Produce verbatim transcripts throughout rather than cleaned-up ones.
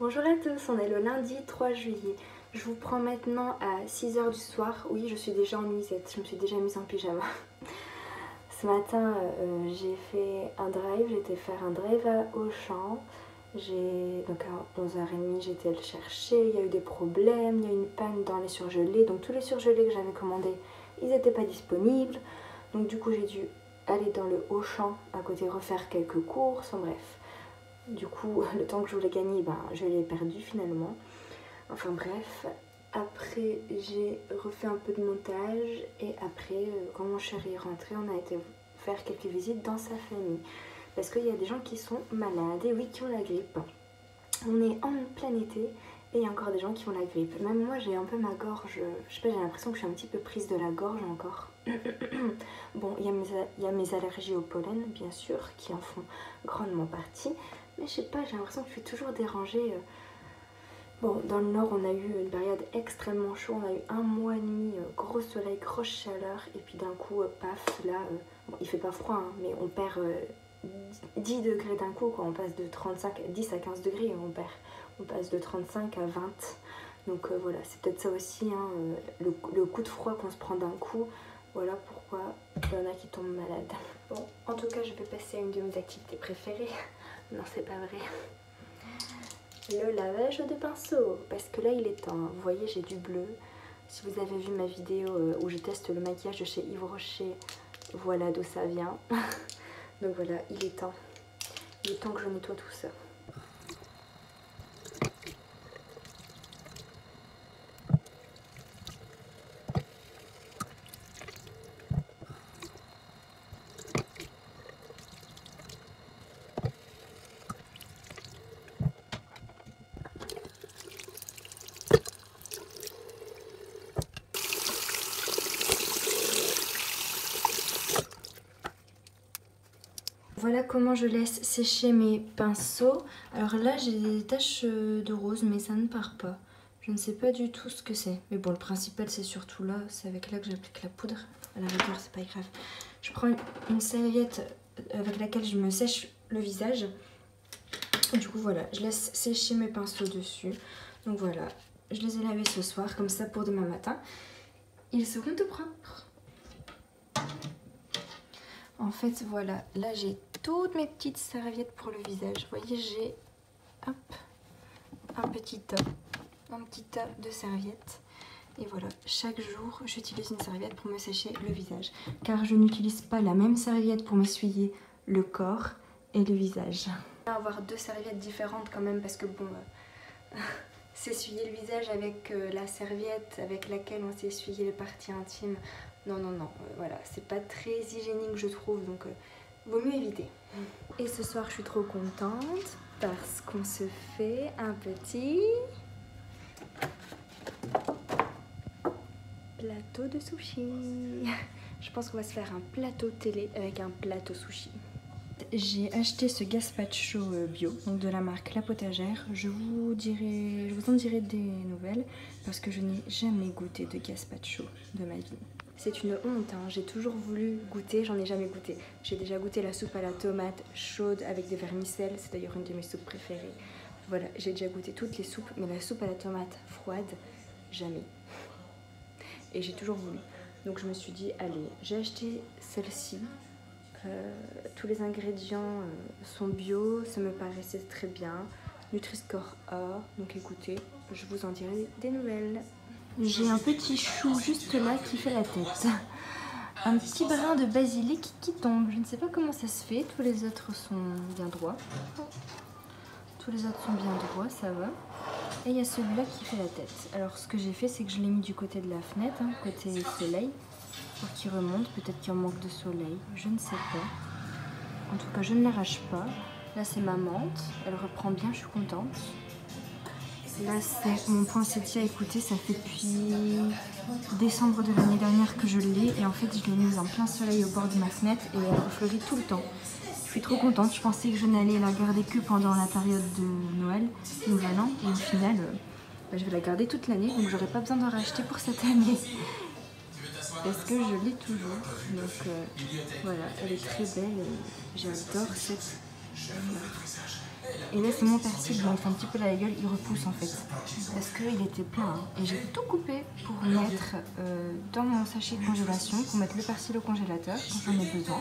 Bonjour à tous, on est le lundi trois juillet. Je vous prends maintenant à six heures du soir. Oui, je suis déjà en nuisette, je me suis déjà mise en pyjama. Ce matin, euh, j'ai fait un drive, j'ai été faire un drive à Auchan. Donc à onze heures trente, j'ai été le chercher, il y a eu des problèmes, il y a eu une panne dans les surgelés. Donc tous les surgelés que j'avais commandés, ils n'étaient pas disponibles. Donc du coup, j'ai dû aller dans le Auchan à côté refaire quelques courses, en bref. Du coup, le temps que je voulais gagner, ben, je l'ai perdu finalement. Enfin bref, après j'ai refait un peu de montage et après, quand mon chéri est rentré, on a été faire quelques visites dans sa famille. Parce qu'il y a des gens qui sont malades et oui, qui ont la grippe. On est en plein été et il y a encore des gens qui ont la grippe. Même moi, j'ai un peu ma gorge, je sais pas, j'ai l'impression que je suis un petit peu prise de la gorge encore. Bon, il y a mes, il y a mes allergies au pollen, bien sûr, qui en font grandement partie. Mais je sais pas, j'ai l'impression que je suis toujours dérangée. Bon, dans le nord, on a eu une période extrêmement chaude. On a eu un mois et demi, gros soleil, grosse chaleur. Et puis d'un coup, paf, là, euh, bon, il fait pas froid, hein, mais on perd euh, dix degrés d'un coup, quoi. On passe de trente-cinq, dix à quinze degrés, on perd. On passe de trente-cinq à vingt. Donc euh, voilà, c'est peut-être ça aussi, hein, le, le coup de froid qu'on se prend d'un coup. Voilà pourquoi il y en a qui tombent malades. Bon, en tout cas, je vais passer à une de mes activités préférées. Non, c'est pas vrai. Le lavage de pinceau, parce que là il est temps. Vous voyez, j'ai du bleu. Si vous avez vu ma vidéo où je teste le maquillage de chez Yves Rocher, voilà d'où ça vient. Donc voilà, il est temps. Il est temps que je nettoie tout ça. Voilà comment je laisse sécher mes pinceaux. Alors là, j'ai des taches de rose, mais ça ne part pas. Je ne sais pas du tout ce que c'est. Mais bon, le principal, c'est surtout là. C'est avec là que j'applique la poudre. À la rigueur, c'est pas grave. Je prends une serviette avec laquelle je me sèche le visage. Et du coup, voilà, je laisse sécher mes pinceaux dessus. Donc voilà, je les ai lavés ce soir. Comme ça, pour demain matin, ils seront tout propres. En fait, voilà, là, j'ai toutes mes petites serviettes pour le visage. Vous voyez, j'ai hop, un petit tas, un petit tas de serviettes. Et voilà, chaque jour, j'utilise une serviette pour me sécher le visage. Car je n'utilise pas la même serviette pour m'essuyer le corps et le visage. On va avoir deux serviettes différentes quand même parce que bon, euh, s'essuyer le visage avec euh, la serviette avec laquelle on s'est essuyé les parties intimes, non, non, non, euh, voilà, c'est pas très hygiénique je trouve, donc... Euh, vaut mieux éviter. Et ce soir, je suis trop contente parce qu'on se fait un petit plateau de sushi. Je pense qu'on va se faire un plateau télé avec un plateau sushi. J'ai acheté ce gazpacho bio, donc de la marque La Potagère. Je vous dirai, je vous en dirai des nouvelles parce que je n'ai jamais goûté de gazpacho de ma vie. C'est une honte, hein. J'ai toujours voulu goûter, j'en ai jamais goûté. J'ai déjà goûté la soupe à la tomate chaude avec des vermicelles, c'est d'ailleurs une de mes soupes préférées. Voilà, j'ai déjà goûté toutes les soupes, mais la soupe à la tomate froide, jamais. Et j'ai toujours voulu. Donc je me suis dit, allez, j'ai acheté celle-ci. Euh, tous les ingrédients euh, sont bio, ça me paraissait très bien. Nutri-Score A, donc écoutez, je vous en dirai des nouvelles. J'ai un petit chou juste là qui fait la tête. Un petit brin de basilic qui tombe. Je ne sais pas comment ça se fait. Tous les autres sont bien droits. Tous les autres sont bien droits, ça va. Et il y a celui-là qui fait la tête. Alors ce que j'ai fait, c'est que je l'ai mis du côté de la fenêtre, hein, côté soleil, pour qu'il remonte. Peut-être qu'il en manque de soleil, je ne sais pas. En tout cas, je ne l'arrache pas. Là, c'est ma menthe. Elle reprend bien, je suis contente. Là, c'est mon poinsettia. Écoutez, ça fait depuis décembre de l'année dernière que je l'ai. Et en fait, je l'ai mise en plein soleil au bord de ma fenêtre et elle refleurit tout le temps. Je suis trop contente. Je pensais que je n'allais la garder que pendant la période de Noël, Nouvel An. Et au final, euh, bah, je vais la garder toute l'année. Donc, j'aurai pas besoin d'en racheter pour cette année. Parce que je l'ai toujours. Donc, euh, voilà, elle est très belle. J'adore cette Et là c'est mon persil, donc un petit peu la gueule, il repousse en fait. Parce qu'il était plein. Hein. Et j'ai tout coupé pour mettre euh, dans mon sachet de congélation, pour mettre le persil au congélateur quand j'en ai besoin.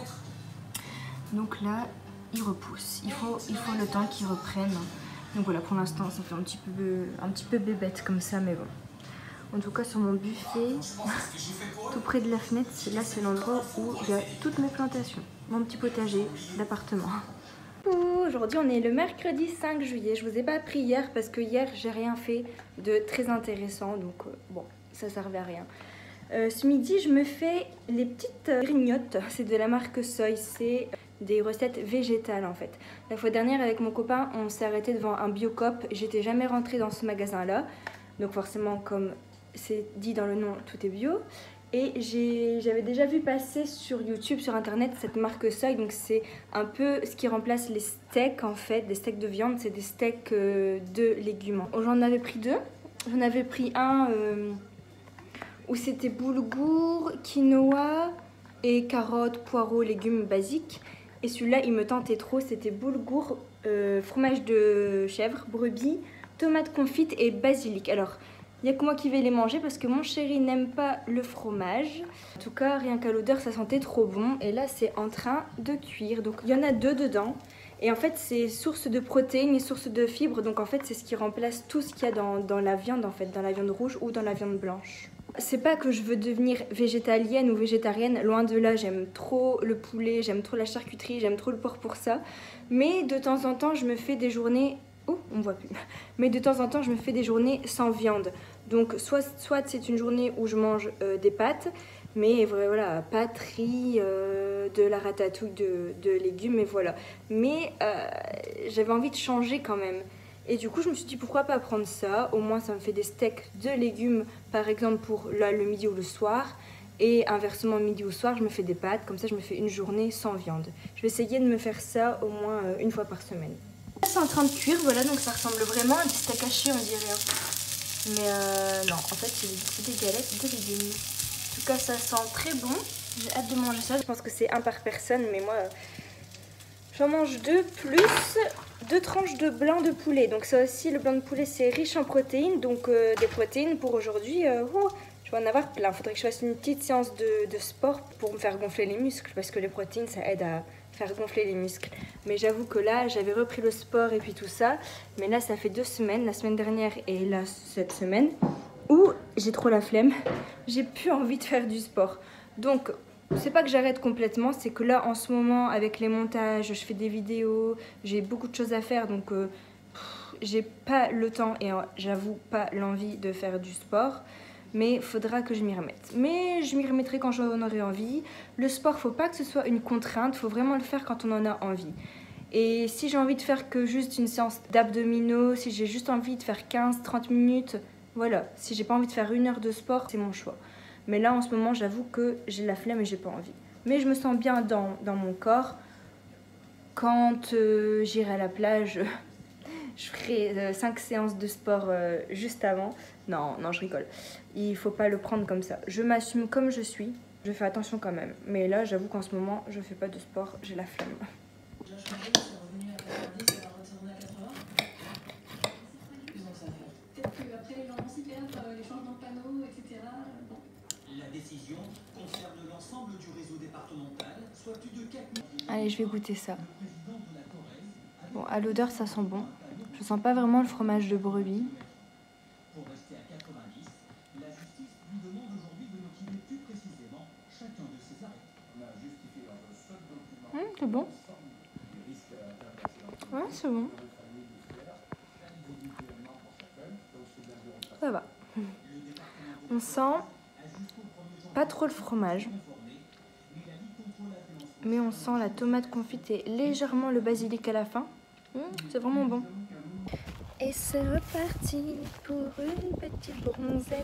Donc là, il repousse. Il faut, il faut le temps qu'il reprenne. Donc voilà, pour l'instant ça fait un petit peu, un petit peu bébête comme ça, mais bon. En tout cas sur mon buffet, tout près de la fenêtre, là c'est l'endroit où il y a toutes mes plantations. Mon petit potager d'appartement. Aujourd'hui on est le mercredi cinq juillet, je vous ai pas appris hier parce que hier j'ai rien fait de très intéressant, donc euh, bon, ça servait à rien. Euh, ce midi je me fais les petites euh, grignottes, c'est de la marque Soy, c'est des recettes végétales en fait. La fois dernière avec mon copain on s'est arrêté devant un Biocop, j'étais jamais rentrée dans ce magasin là, donc forcément comme c'est dit dans le nom, tout est bio. Et j'avais déjà vu passer sur YouTube, sur internet, cette marque Soy. Donc c'est un peu ce qui remplace les steaks en fait, des steaks de viande, c'est des steaks euh, de légumes. J'en avais pris deux. J'en avais pris un euh, où c'était boulgour, quinoa et carottes, poireaux, légumes basiques. Et celui-là il me tentait trop, c'était boulgour, euh, fromage de chèvre, brebis, tomates confites et basilic. Alors il n'y a que moi qui vais les manger parce que mon chéri n'aime pas le fromage. En tout cas, rien qu'à l'odeur, ça sentait trop bon. Et là, c'est en train de cuire. Donc, il y en a deux dedans. Et en fait, c'est source de protéines et source de fibres. Donc, en fait, c'est ce qui remplace tout ce qu'il y a dans, dans la viande, en fait, dans la viande rouge ou dans la viande blanche. C'est pas que je veux devenir végétalienne ou végétarienne. Loin de là, j'aime trop le poulet, j'aime trop la charcuterie, j'aime trop le porc pour ça. Mais de temps en temps, je me fais des journées... Oh, on voit plus. Mais de temps en temps, je me fais des journées sans viande. Donc, soit, soit c'est une journée où je mange euh, des pâtes, mais voilà, pâtes, riz, euh, de la ratatouille de, de légumes, et voilà. Mais euh, j'avais envie de changer quand même. Et du coup, je me suis dit, pourquoi pas prendre ça? Au moins, ça me fait des steaks de légumes, par exemple, pour là, le midi ou le soir. Et inversement, midi ou soir, je me fais des pâtes. Comme ça, je me fais une journée sans viande. Je vais essayer de me faire ça au moins euh, une fois par semaine. C'est en train de cuire, voilà, donc ça ressemble vraiment à des steaks hachés, on dirait. Mais euh, non, en fait, c'est des galettes de légumes. En tout cas, ça sent très bon. J'ai hâte de manger ça. Je pense que c'est un par personne, mais moi, j'en mange deux, plus deux tranches de blanc de poulet. Donc ça aussi, le blanc de poulet, c'est riche en protéines. Donc euh, des protéines pour aujourd'hui, euh, oh, je vais en avoir plein. Il faudrait que je fasse une petite séance de, de sport pour me faire gonfler les muscles, parce que les protéines, ça aide à faire gonfler les muscles. Mais j'avoue que là, j'avais repris le sport et puis tout ça. Mais là, ça fait deux semaines, la semaine dernière et là, cette semaine, où j'ai trop la flemme. J'ai plus envie de faire du sport. Donc, c'est pas que j'arrête complètement, c'est que là, en ce moment, avec les montages, je fais des vidéos, j'ai beaucoup de choses à faire. Donc, euh, j'ai pas le temps et euh, j'avoue pas l'envie de faire du sport. Mais il faudra que je m'y remette. Mais je m'y remettrai quand j'en aurai envie. Le sport, faut pas que ce soit une contrainte, faut vraiment le faire quand on en a envie. Et si j'ai envie de faire que juste une séance d'abdominaux, si j'ai juste envie de faire quinze à trente minutes, voilà. Si j'ai pas envie de faire une heure de sport, c'est mon choix. Mais là, en ce moment, j'avoue que j'ai la flemme et j'ai pas envie. Mais je me sens bien dans, dans mon corps. Quand euh, j'irai à la plage, je ferai euh, cinq séances de sport euh, juste avant. Non, non, je rigole. Il faut pas le prendre comme ça. Je m'assume comme je suis. Je fais attention quand même. Mais là, j'avoue qu'en ce moment, je fais pas de sport. J'ai la flemme. Allez, je vais goûter ça. Bon, à l'odeur, ça sent bon. Je sens pas vraiment le fromage de brebis. Mmh, c'est bon. Ouais, c'est bon. Ça va. On sent pas trop le fromage. Mais on sent la tomate confite et légèrement le basilic à la fin. Mmh, c'est vraiment bon. Et c'est reparti pour une petite bronzette.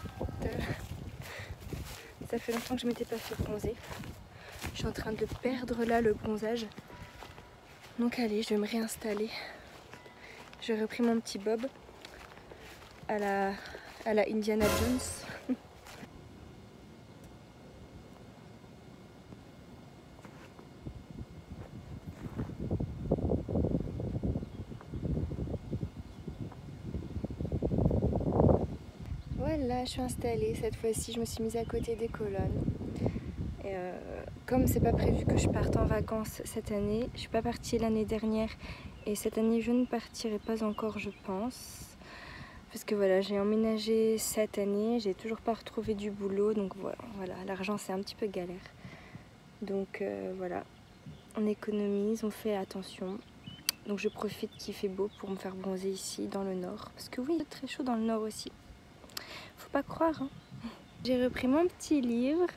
Ça fait longtemps que je m'étais pas fait bronzer. Je suis en train de perdre là le bronzage. Donc allez, je vais me réinstaller. J'ai repris mon petit bob à la, à la Indiana Jones. Voilà, je suis installée. Cette fois-ci, je me suis mise à côté des colonnes. Et euh, comme c'est pas prévu que je parte en vacances cette année, je suis pas partie l'année dernière et cette année je ne partirai pas encore, je pense. Parce que voilà, j'ai emménagé cette année, j'ai toujours pas retrouvé du boulot, donc voilà, voilà l'argent c'est un petit peu galère. Donc euh, voilà, on économise, on fait attention. Donc je profite qu'il fait beau pour me faire bronzer ici dans le nord. Parce que oui, il est très chaud dans le nord aussi. Faut pas croire, hein. J'ai repris mon petit livre.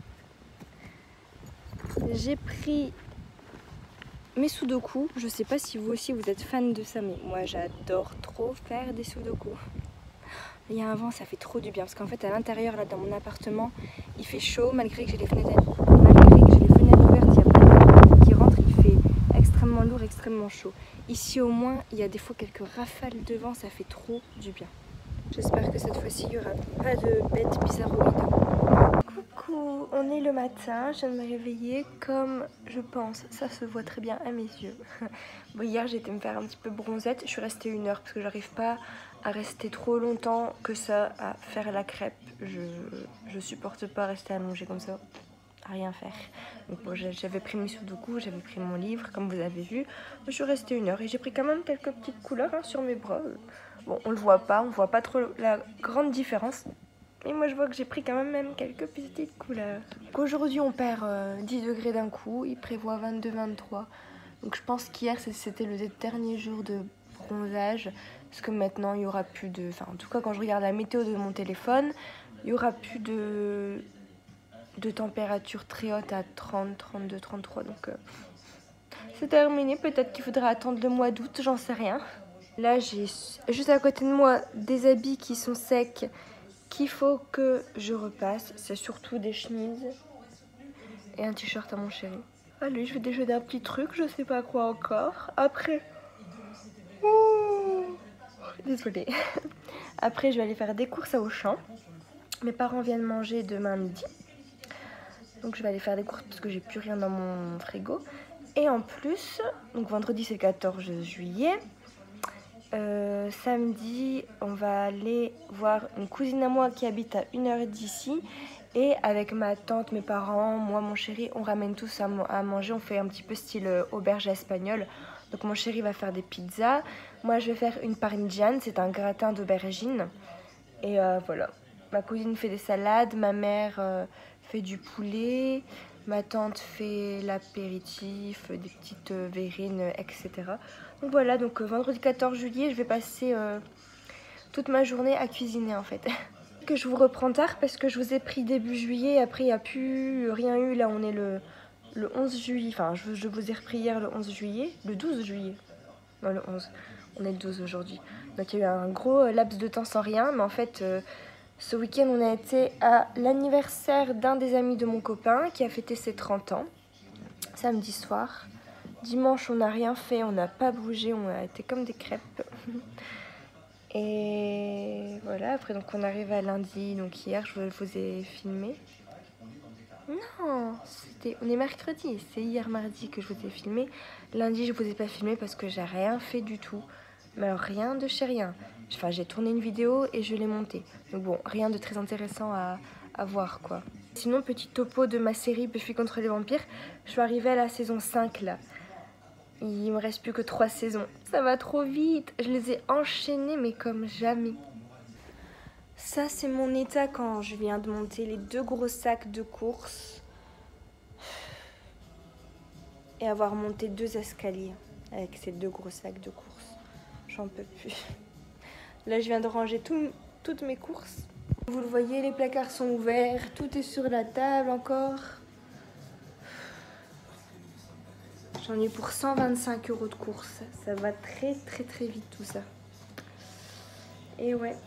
J'ai pris mes sudoku. Je sais pas si vous aussi vous êtes fan de ça, mais moi j'adore trop faire des sudoku. Il y a un vent, ça fait trop du bien. Parce qu'en fait à l'intérieur, là dans mon appartement, il fait chaud malgré que j'ai les fenêtres, malgré que j'ai les fenêtres ouvertes, il y a pas de vent qui rentre, il fait extrêmement lourd, extrêmement chaud. Ici au moins, il y a des fois quelques rafales de vent, ça fait trop du bien. J'espère que cette fois-ci, il n'y aura pas de bêtes bizarroïdes. Coucou, on est le matin, je viens de me réveiller comme je pense, ça se voit très bien à mes yeux. Bon, hier j'ai été me faire un petit peu bronzette, je suis restée une heure parce que j'arrive pas à rester trop longtemps que ça à faire la crêpe. Je, je supporte pas rester allongée comme ça, à rien faire. Donc bon, j'avais pris mes sudoku, j'avais pris mon livre comme vous avez vu. Je suis restée une heure et j'ai pris quand même quelques petites couleurs hein, sur mes bras. Bon, on le voit pas, on voit pas trop la grande différence. Mais moi, je vois que j'ai pris quand même, même quelques petites couleurs. Aujourd'hui, on perd euh, dix degrés d'un coup. Il prévoit vingt-deux vingt-trois. Donc je pense qu'hier, c'était le dernier jour de bronzage. Parce que maintenant, il n'y aura plus de... Enfin, en tout cas, quand je regarde la météo de mon téléphone, il n'y aura plus de... de température très haute à trente, trente-deux, trente-trois. Donc euh, c'est terminé. Peut-être qu'il faudra attendre le mois d'août, j'en sais rien. Là, j'ai juste à côté de moi des habits qui sont secs qu'il faut que je repasse. C'est surtout des chemises et un t-shirt à mon chéri. Allez, je vais déjeuner un petit truc, je sais pas quoi encore. Après... Oh, désolée. Après, je vais aller faire des courses à Auchan. Mes parents viennent manger demain midi. Donc je vais aller faire des courses parce que j'ai plus rien dans mon frigo. Et en plus, donc vendredi c'est le quatorze juillet. Euh, samedi, on va aller voir une cousine à moi qui habite à une heure d'ici. Et avec ma tante, mes parents, moi, mon chéri, on ramène tous à, à manger. On fait un petit peu style euh, auberge espagnole. Donc mon chéri va faire des pizzas. Moi, je vais faire une parmigiane. C'est un gratin d'aubergine. Et euh, voilà. Ma cousine fait des salades. Ma mère euh, fait du poulet. Ma tante fait l'apéritif, des petites euh, verrines, et cetera. Donc voilà, donc euh, vendredi quatorze juillet, je vais passer euh, toute ma journée à cuisiner en fait. Que je vous reprends tard parce que je vous ai pris début juillet, après il n'y a plus rien eu, là on est le, le onze juillet, enfin je, je vous ai repris hier le onze juillet, le douze juillet, non le onze, on est le douze aujourd'hui. Donc il y a eu un gros laps de temps sans rien, mais en fait euh, ce week-end on a été à l'anniversaire d'un des amis de mon copain qui a fêté ses trente ans, samedi soir. Dimanche on n'a rien fait, on n'a pas bougé, on a été comme des crêpes. Et voilà, après donc on arrive à lundi, donc hier je vous ai filmé. Non, c'était, on est mercredi, c'est hier mardi que je vous ai filmé. Lundi je vous ai pas filmé parce que j'ai rien fait du tout. Mais alors, rien de chez rien. Enfin j'ai tourné une vidéo et je l'ai montée. Donc bon, rien de très intéressant à, à voir quoi. Sinon petit topo de ma série Buffy contre les vampires, je suis arrivée à la saison cinq là. Il me reste plus que trois saisons. Ça va trop vite. Je les ai enchaînées mais comme jamais. Ça c'est mon état quand je viens de monter les deux gros sacs de courses. Et avoir monté deux escaliers avec ces deux gros sacs de courses. J'en peux plus. Là je viens de ranger tout, toutes mes courses. Vous le voyez, les placards sont ouverts. Tout est sur la table encore. J'en ai pour cent vingt-cinq euros de courses. Ça va très très très vite tout ça. Et ouais.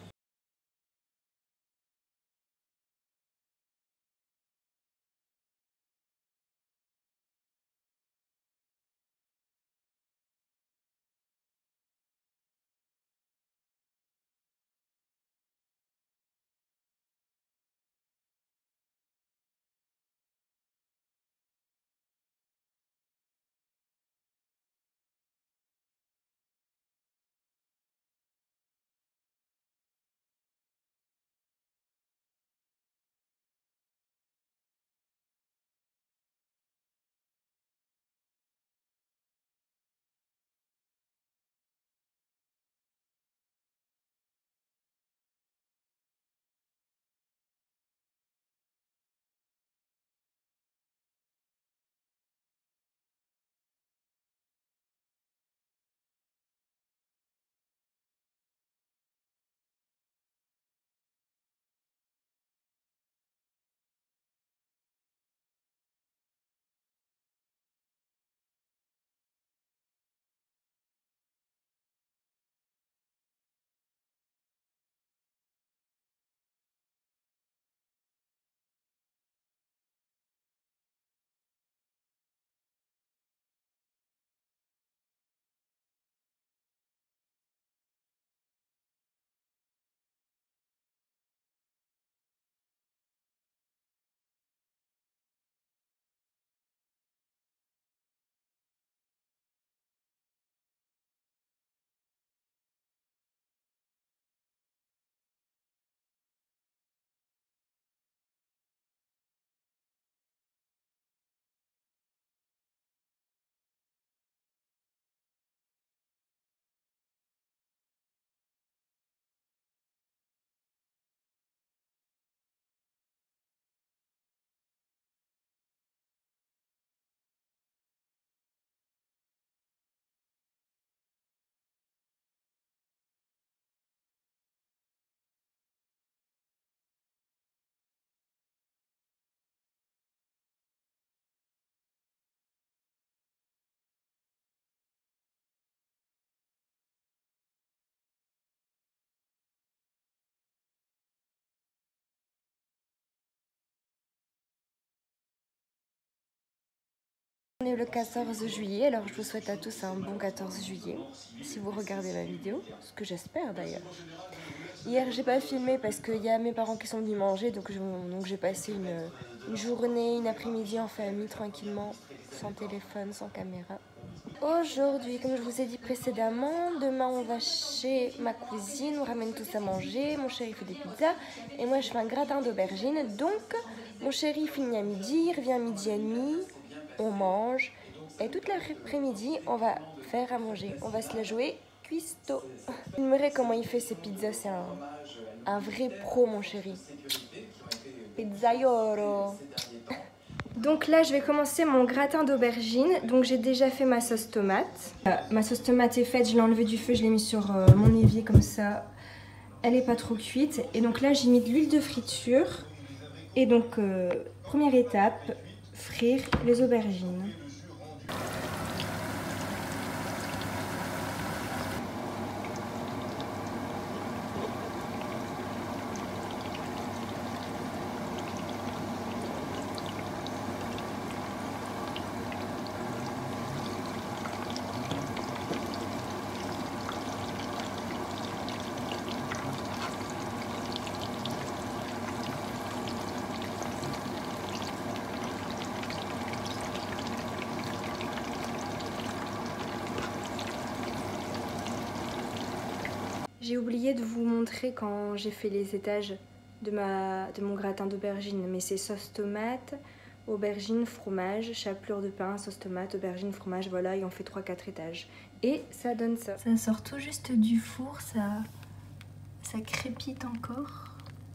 On est le quatorze juillet, alors je vous souhaite à tous un bon quatorze juillet, si vous regardez ma vidéo, ce que j'espère d'ailleurs. Hier j'ai pas filmé parce qu'il y a mes parents qui sont venus manger, donc j'ai passé une, une journée, une après-midi en famille, tranquillement, sans téléphone, sans caméra. Aujourd'hui, comme je vous ai dit précédemment, demain on va chez ma cousine, on ramène tous à manger, mon chéri fait des pizzas et moi je fais un gratin d'aubergine. Donc mon chéri finit à midi, il revient à midi et demi, on mange et toute l'après-midi on va faire à manger, on va se la jouer cuistot. Vous verrez comment il fait ses pizzas, c'est un, un vrai pro mon chéri. Pizzaiolo. Donc là, je vais commencer mon gratin d'aubergine. Donc j'ai déjà fait ma sauce tomate. Euh, ma sauce tomate est faite, je l'ai enlevée du feu, je l'ai mis sur euh, mon évier comme ça. Elle n'est pas trop cuite. Et donc là, j'ai mis de l'huile de friture. Et donc, euh, première étape, frire les aubergines. J'ai oublié de vous montrer quand j'ai fait les étages de, ma, de mon gratin d'aubergine, mais c'est sauce tomate, aubergine, fromage, chapelure de pain, sauce tomate, aubergine, fromage, voilà, et on fait trois quatre étages. Et ça donne ça. Ça sort tout juste du four, ça, ça crépite encore.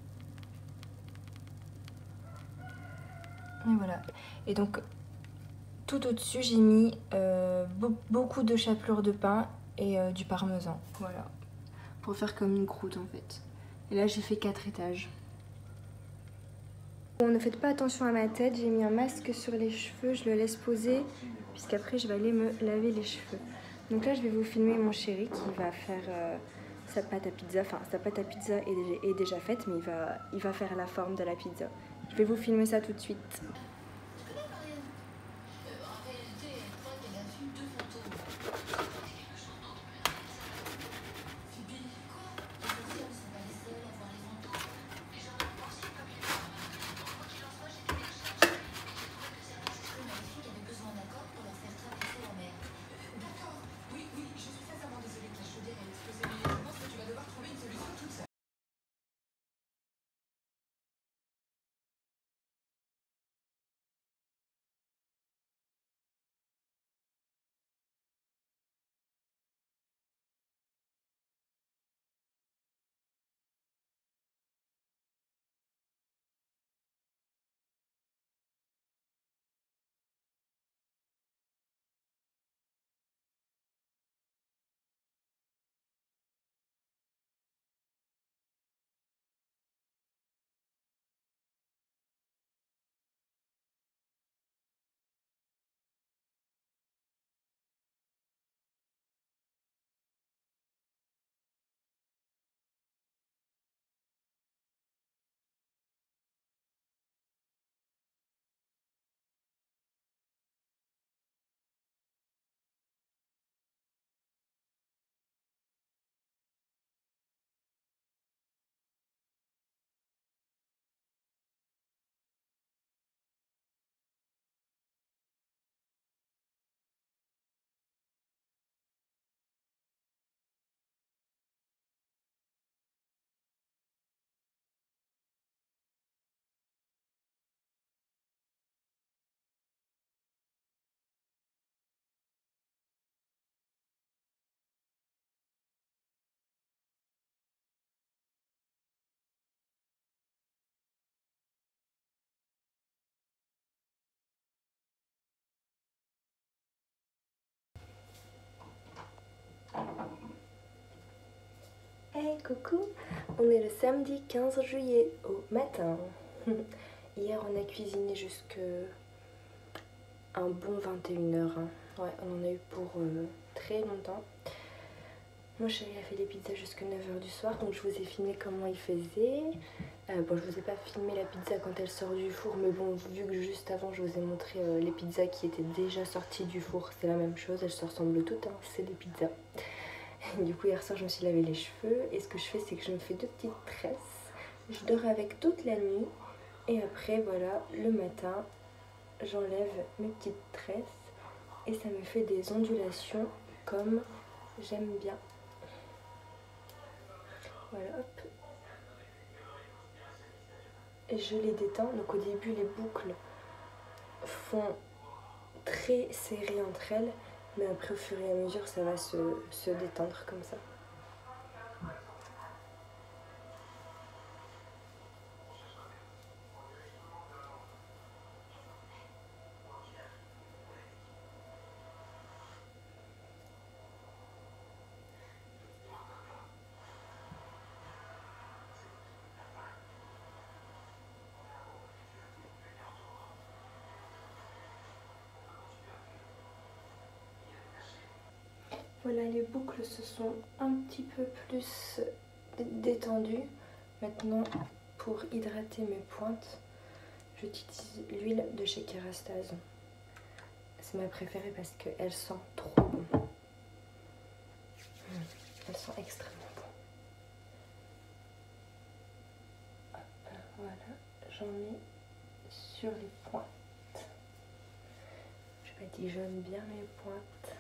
Et voilà. Et donc, tout au-dessus, j'ai mis euh, be beaucoup de chapelure de pain et euh, du parmesan. Voilà. Pour faire comme une croûte en fait. Et là j'ai fait quatre étages. Bon, ne faites pas attention à ma tête, j'ai mis un masque sur les cheveux, je le laisse poser puisqu'après je vais aller me laver les cheveux. Donc là je vais vous filmer mon chéri qui va faire euh, sa pâte à pizza. Enfin sa pâte à pizza est déjà, est déjà faite mais il va, il va faire la forme de la pizza. Je vais vous filmer ça tout de suite. Hey coucou, on est le samedi quinze juillet au matin. Hier on a cuisiné jusque un bon vingt et une heures. Hein. Ouais, on en a eu pour euh, très longtemps. Mon chéri a fait les pizzas jusqu'à neuf heures du soir, donc je vous ai filmé comment il faisait. Euh, bon, je vous ai pas filmé la pizza quand elle sort du four, mais bon, vu que juste avant je vous ai montré euh, les pizzas qui étaient déjà sorties du four, c'est la même chose, elles se ressemblent toutes, hein, c'est des pizzas. Et du coup, hier soir, je me suis lavé les cheveux, et ce que je fais, c'est que je me fais deux petites tresses. Je dors avec toute la nuit, et après, voilà, le matin, j'enlève mes petites tresses, et ça me fait des ondulations comme j'aime bien. Voilà, hop. Et je les détends. Donc au début, les boucles font très serrées entre elles. Mais après, au fur et à mesure, ça va se, se détendre comme ça. Voilà, les boucles se sont un petit peu plus détendues. Maintenant, pour hydrater mes pointes, j'utilise l'huile de chez Kerastase. C'est ma préférée parce qu'elle sent trop bon. Elle sent extrêmement bon. Hop, voilà, j'en mets sur les pointes. Je badigeonne bien mes pointes.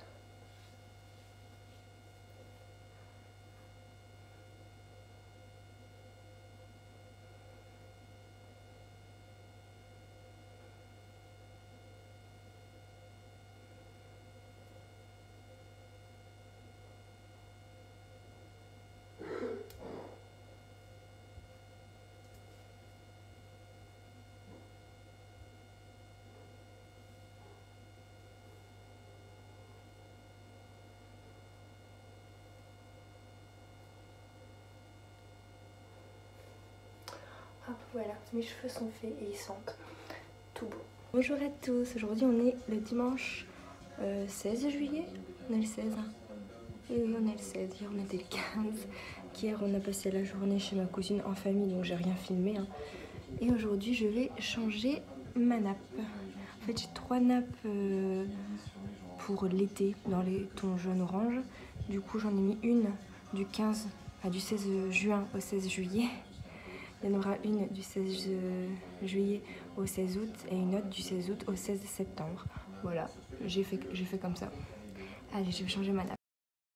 Hop, voilà, mes cheveux sont faits et ils sentent tout beau. Bonjour à tous, aujourd'hui on est le dimanche euh, seize juillet. On est le seize, hein. Oui, oui, on est le seize, hier on était le quinze. Hier on a passé la journée chez ma cousine en famille, donc j'ai rien filmé, hein. Et aujourd'hui je vais changer ma nappe. En fait j'ai trois nappes euh, pour l'été dans les tons jaune orange. Du coup j'en ai mis une du quinze, enfin, du seize juin au seize juillet. Il y en aura une du seize juillet au seize août et une autre du seize août au seize septembre. Voilà, j'ai fait, j'ai fait comme ça. Allez, je vais changer ma nappe.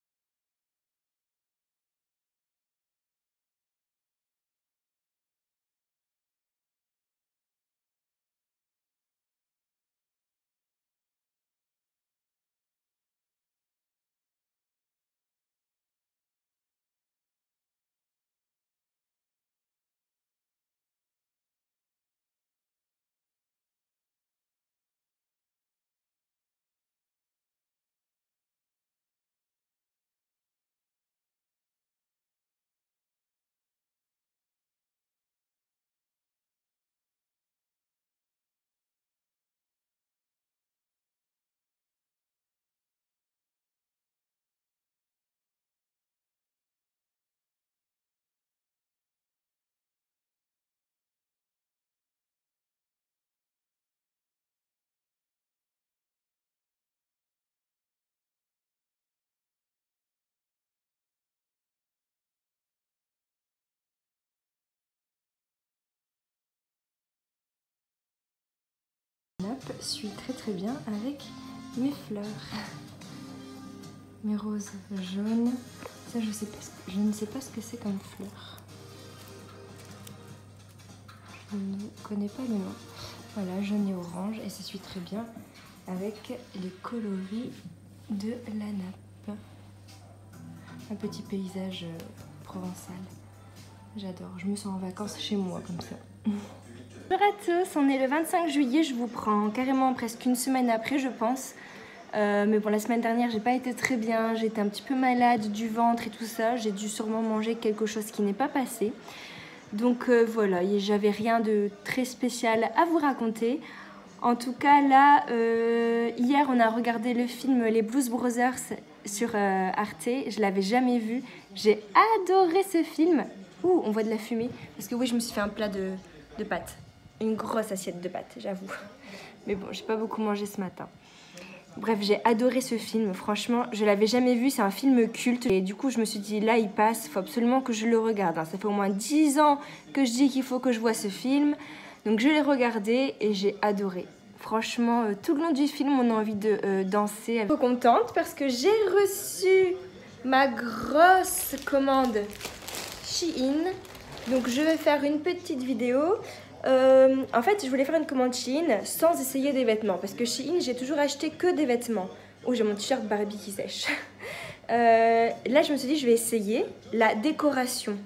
La nappe suit très très bien avec mes fleurs. Mes roses jaunes. Ça, je, sais pas, je ne sais pas ce que c'est comme fleur. Je ne connais pas le nom. Voilà, jaune et orange. Et ça suit très bien avec les coloris de la nappe. Un petit paysage provençal. J'adore. Je me sens en vacances chez moi comme ça. Bonjour à tous, on est le vingt-cinq juillet. Je vous prends carrément presque une semaine après, je pense. Euh, mais bon, la semaine dernière, j'ai pas été très bien. J'étais un petit peu malade du ventre et tout ça. J'ai dû sûrement manger quelque chose qui n'est pas passé. Donc euh, voilà, j'avais rien de très spécial à vous raconter. En tout cas, là, euh, hier, on a regardé le film Les Blues Brothers. sur euh, Arte, je l'avais jamais vu. J'ai adoré ce film. Ouh, on voit de la fumée. Parce que oui, je me suis fait un plat de, de pâtes. Une grosse assiette de pâtes, j'avoue. Mais bon, j'ai pas beaucoup mangé ce matin. Bref, j'ai adoré ce film. Franchement, je l'avais jamais vu. C'est un film culte. Et du coup, je me suis dit, là, il passe. Il faut absolument que je le regarde. Ça fait au moins dix ans que je dis qu'il faut que je vois ce film. Donc, je l'ai regardé et j'ai adoré. Franchement, euh, tout le long du film, on a envie de euh, danser. Je suis trop contente parce que j'ai reçu ma grosse commande Shein. Donc, je vais faire une petite vidéo. Euh, en fait, je voulais faire une commande Shein sans essayer des vêtements. Parce que Shein, j'ai toujours acheté que des vêtements. Oh, j'ai mon t-shirt Barbie qui sèche. euh, là, je me suis dit, je vais essayer la décoration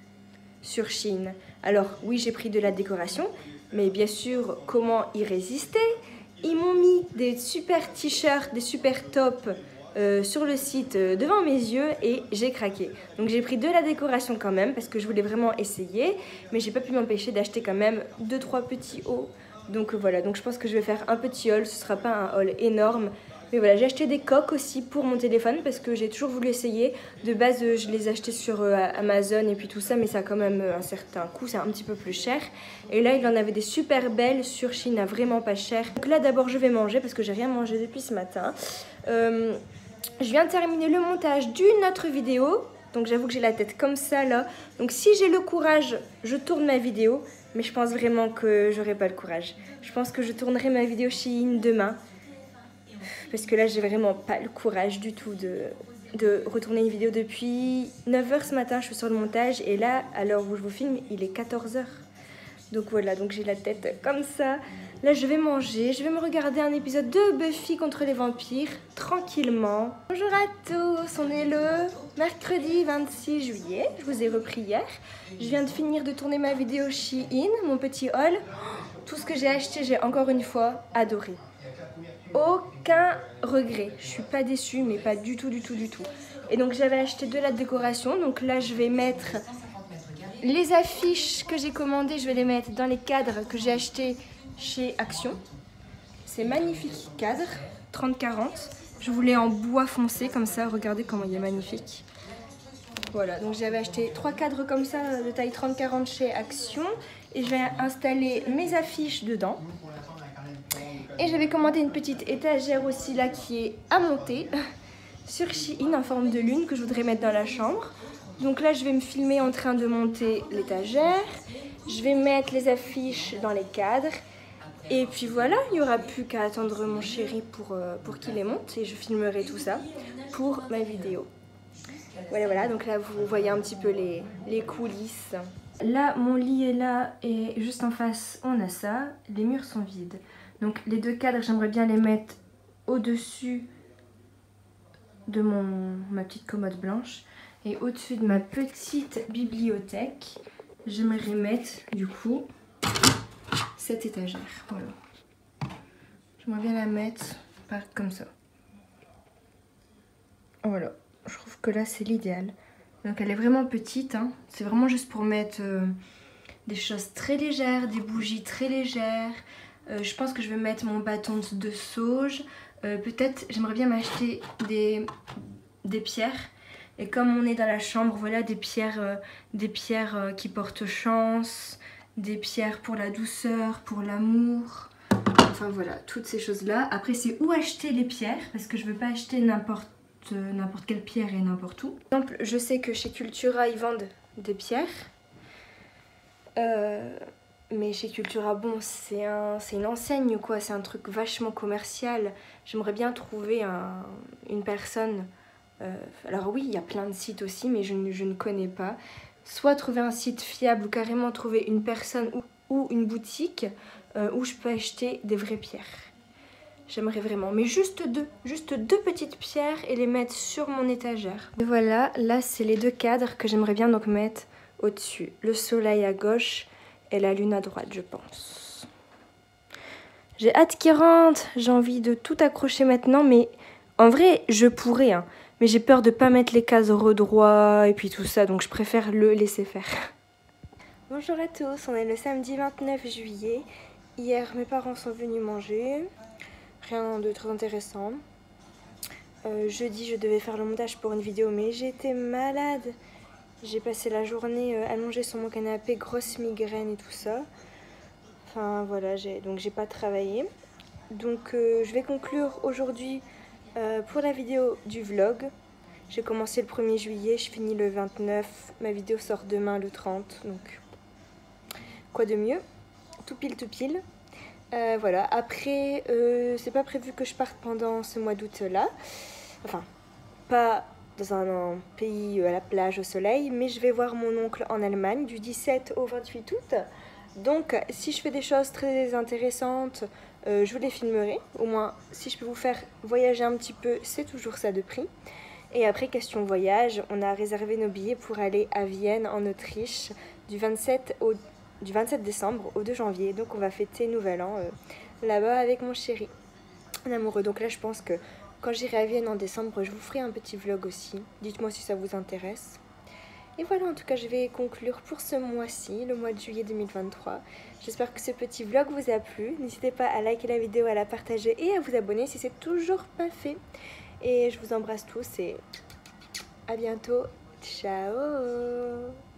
sur Shein. Alors, oui, j'ai pris de la décoration. Mais bien sûr, comment y résister? Ils m'ont mis des super t-shirts, des super tops euh, sur le site euh, devant mes yeux et j'ai craqué. Donc j'ai pris de la décoration quand même parce que je voulais vraiment essayer. Mais j'ai pas pu m'empêcher d'acheter quand même deux trois petits hauts. Donc euh, voilà, donc je pense que je vais faire un petit haul. Ce sera pas un haul énorme. Mais voilà, j'ai acheté des coques aussi pour mon téléphone parce que j'ai toujours voulu essayer. De base, euh, je les ai achetés sur euh, Amazon et puis tout ça, mais ça a quand même euh, un certain coût, c'est un petit peu plus cher. Et là, il en avait des super belles sur Shein, vraiment pas cher. Donc là, d'abord, je vais manger parce que j'ai rien mangé depuis ce matin. Euh, je viens de terminer le montage d'une autre vidéo. Donc j'avoue que j'ai la tête comme ça là. Donc si j'ai le courage, je tourne ma vidéo. Mais je pense vraiment que j'aurai pas le courage. Je pense que je tournerai ma vidéo Shein demain. Parce que là, j'ai vraiment pas le courage du tout de, de retourner une vidéo depuis neuf heures ce matin. Je suis sur le montage et là, à l'heure où je vous filme, il est quatorze heures. Donc voilà, donc j'ai la tête comme ça. Là, je vais manger, je vais me regarder un épisode de Buffy contre les vampires, tranquillement. Bonjour à tous, on est le mercredi vingt-six juillet. Je vous ai repris hier. Je viens de finir de tourner ma vidéo Shein, mon petit haul. Tout ce que j'ai acheté, j'ai encore une fois adoré. Aucun regret, je suis pas déçue, mais pas du tout, du tout, du tout. Et donc j'avais acheté de la décoration, donc là je vais mettre les affiches que j'ai commandées, je vais les mettre dans les cadres que j'ai achetés chez Action. C'est magnifique cadre, trente quarante. Je voulais en bois foncé comme ça, regardez comment il est magnifique. Voilà, donc j'avais acheté trois cadres comme ça de taille trente quarante chez Action et je vais installer mes affiches dedans. Et j'avais commandé une petite étagère aussi là qui est à monter sur Shein en forme de lune que je voudrais mettre dans la chambre. Donc là je vais me filmer en train de monter l'étagère. Je vais mettre les affiches dans les cadres. Et puis voilà, il n'y aura plus qu'à attendre mon chéri pour, euh, pour qu'il les monte. Et je filmerai tout ça pour ma vidéo. Voilà, voilà, donc là vous voyez un petit peu les, les coulisses. Là mon lit est là et juste en face on a ça. Les murs sont vides. Donc les deux cadres, j'aimerais bien les mettre au-dessus de mon, ma petite commode blanche. Et au-dessus de ma petite bibliothèque, j'aimerais mettre du coup cette étagère. Voilà. J'aimerais bien la mettre par, comme ça. Voilà. Je trouve que là c'est l'idéal. Donc elle est vraiment petite. Hein. C'est vraiment juste pour mettre euh, des choses très légères, des bougies très légères. Euh, je pense que je vais mettre mon bâton de sauge. Euh, Peut-être j'aimerais bien m'acheter des, des pierres. Et comme on est dans la chambre, voilà des pierres, euh, des pierres euh, qui portent chance, des pierres pour la douceur, pour l'amour. Enfin voilà, toutes ces choses-là. Après c'est où acheter les pierres parce que je ne veux pas acheter n'importe euh, n'importe quelle pierre et n'importe où. Par exemple, je sais que chez Cultura ils vendent des pierres. Euh... Mais chez Cultura, bon, c'est un, c'est une enseigne quoi, c'est un truc vachement commercial. J'aimerais bien trouver un, une personne, euh, alors oui, il y a plein de sites aussi, mais je, je ne connais pas. Soit trouver un site fiable ou carrément trouver une personne ou, ou une boutique euh, où je peux acheter des vraies pierres. J'aimerais vraiment, mais juste deux, juste deux petites pierres et les mettre sur mon étagère. Et voilà, là c'est les deux cadres que j'aimerais bien donc mettre au-dessus. Le soleil à gauche et la lune à droite, je pense. J'ai hâte qu'il rentre. J'ai envie de tout accrocher maintenant. Mais en vrai, je pourrais. Hein. Mais j'ai peur de ne pas mettre les cases redroits et puis tout ça. Donc je préfère le laisser faire. Bonjour à tous. On est le samedi vingt-neuf juillet. Hier, mes parents sont venus manger. Rien de très intéressant. Euh, jeudi, je devais faire le montage pour une vidéo, mais j'étais malade. J'ai passé la journée euh, allongée sur mon canapé, grosse migraine et tout ça. Enfin voilà, j'ai donc j'ai pas travaillé. Donc euh, je vais conclure aujourd'hui euh, pour la vidéo du vlog. J'ai commencé le premier juillet, je finis le vingt-neuf. Ma vidéo sort demain le trente, donc quoi de mieux? Tout pile, tout pile. Euh, voilà, après, euh, c'est pas prévu que je parte pendant ce mois d'août là. Enfin, pas dans un, un pays à la plage au soleil, mais je vais voir mon oncle en Allemagne du dix-sept au vingt-huit août. Donc, si je fais des choses très intéressantes, euh, je vous les filmerai. Au moins, si je peux vous faire voyager un petit peu, c'est toujours ça de prix. Et après, question voyage, on a réservé nos billets pour aller à Vienne, en Autriche, du vingt-sept, au, du vingt-sept décembre au deux janvier. Donc, on va fêter Nouvel An euh, là-bas avec mon chéri, mon amoureux. Donc là, je pense que quand j'irai à Vienne en décembre, je vous ferai un petit vlog aussi. Dites-moi si ça vous intéresse. Et voilà, en tout cas, je vais conclure pour ce mois-ci, le mois de juillet deux mille vingt-trois. J'espère que ce petit vlog vous a plu. N'hésitez pas à liker la vidéo, à la partager et à vous abonner si c'est toujours pas fait. Et je vous embrasse tous et à bientôt. Ciao!